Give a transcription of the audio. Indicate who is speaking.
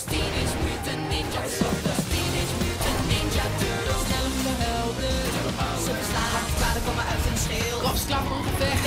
Speaker 1: Teenage Mutant Ninja Turtles. Teenage Mutant Ninja Turtles. Snelle helden. Ze beslaan hard, kwaden komen uit hun schil. Klapsklap, ongevecht.